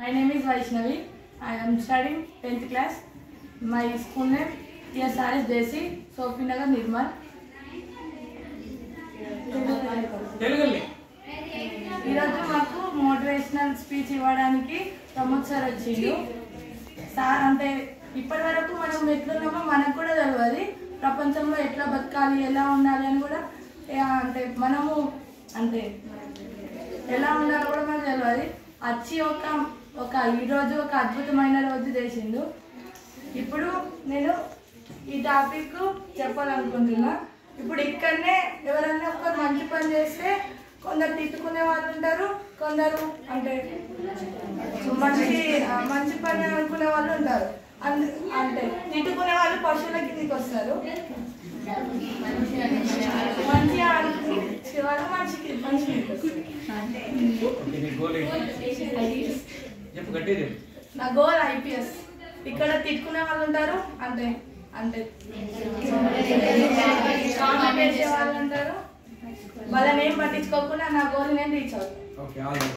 My name is Vaishnavi. I am studying 10th class. My school name TSRS Desi, Sofinagar, Nirmal. ఈరోజు మాకు motivational speech ఇవ్వడానికి Pramod sir వచ్చిండు. Sir అంటే ఇప్పటి వరకు మనం ఎట్లున్నామో మనకు కూడా తెలియదు, ప్రపంచంలో ఎట్లా బతకాలి, ఎలా ఉండాలి అని కూడా అంటే మనము అంటే ఎలా ఉండాలో కూడా మనకు తెలియదు. వచ్చి ఈరోజు ఒక అద్భుతమైన రోజు చేసిండు. ఇప్పుడు నేను ఈ టాపిక్ చెప్పాలనుకుంటున్నా. ఇప్పుడు ఇక్కడనే ఎవరైనా ఒకరు మంచి పని చేస్తే కొందరు తిట్టుకునే వాళ్ళు ఉంటారు, కొందరు అంటే మంచి పని అనుకునే వాళ్ళు ఉంటారు. అంటే తిట్టుకునే వాళ్ళు పశువుల కిందికి వస్తారు, మంచిగా అనుకునే వాళ్ళు మనిషికి నా గోల్ IPS. ఇక్కడ తిట్టుకునే వాళ్ళు ఉంటారు, అంటే అంటే కామెంట్ చేసే వాళ్ళు ఉంటారు. వాళ్ళని ఏం పట్టించుకోకుండా నా గోల్ నేను రీచ్ అవుతాను.